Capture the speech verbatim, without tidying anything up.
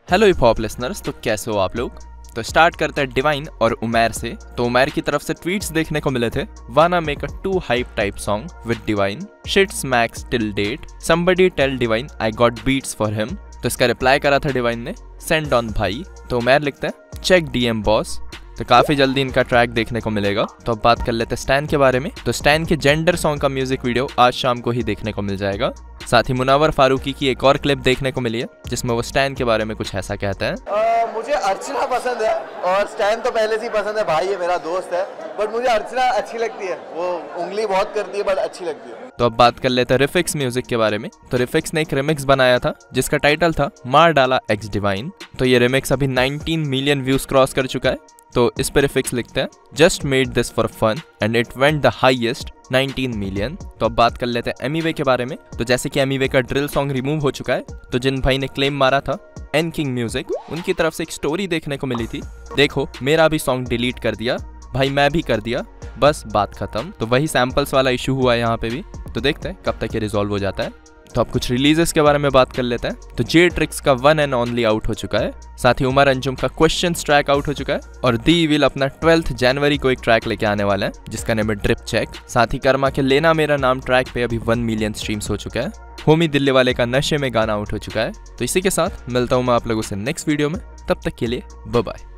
Hello hip hop listeners, तो कैसे हो आप लोग। तो स्टार्ट करते हैं डिवाइन और उमैर से। तो उमैर की तरफ से ट्वीट्स देखने को मिले थे। Wanna make a too hype type song with Divine, shit smacks till date, somebody tell Divine I got beats for him. तो इसका रिप्लाई करा था डिवाइन ने, सेंड ऑन भाई। तो उमैर लिखता है चेक डीएम बॉस। तो काफी जल्दी इनका ट्रैक देखने को मिलेगा। तो अब बात कर लेते हैं स्टैन के बारे में। तो स्टैन के जेंडर सॉन्ग का म्यूजिक वीडियो आज शाम को ही देखने को मिल जाएगा। साथ ही मुनावर फारूकी की एक और क्लिप देखने को मिली है जिसमें वो स्टैन के बारे में कुछ ऐसा कहता है। मुझे अर्चना पसंद है और स्टैन तो पहले से ही पसंद है, भाई है, मेरा दोस्त है, बट मुझे अर्चना अच्छी लगती है। वो उंगली बहुत करती है बट अच्छी लगती है। तो अब बात कर लेते हैं रिफिक्स म्यूजिक के बारे में। तो रिफिक्स ने एक रिमिक्स बनाया था जिसका टाइटल था मार डाला एक्स डिवाइन। तो ये रिमिक्स अभी नाइनटीन मिलियन व्यूज क्रॉस कर चुका है। तो इस पर रिफिक्स लिखते हैं just made this for fun and it went the highest nineteen million. तो अब बात कर लेते हैं एमीवे के बारे में। तो जैसे कि एमीवे का ड्रिल सॉन्ग रिमूव हो चुका है, तो जिन भाई ने क्लेम मारा था एन किंग म्यूजिक, उनकी तरफ से एक स्टोरी देखने को मिली थी, देखो मेरा भी सॉन्ग डिलीट कर दिया भाई, मैं भी कर दिया, बस बात खत्म। तो वही सैंपल्स वाला इशू हुआ है यहाँ पे भी। तो देखते हैं कब तक ये रिजॉल्व हो जाता है। तो अब कुछ रिलीजेस के बारे में बात कर लेते हैं। तो जे ट्रिक्स का वन एंड ओनली आउट हो चुका है। साथ ही उमर अंजुम का क्वेश्चंस ट्रैक आउट हो चुका है। और दी विल अपना ट्वेल्थ जनवरी को एक ट्रैक लेके आने वाला है जिसका नाम है ड्रिप चेक। साथ ही कर्मा के लेना मेरा नाम ट्रैक पे अभी वन मिलियन स्ट्रीम्स हो चुका है। होमी दिल्ली वाले का नशे में गाना आउट हो चुका है। तो इसी के साथ मिलता हूँ मैं आप लोगों से नेक्स्ट वीडियो में। तब तक के लिए बाय बाय।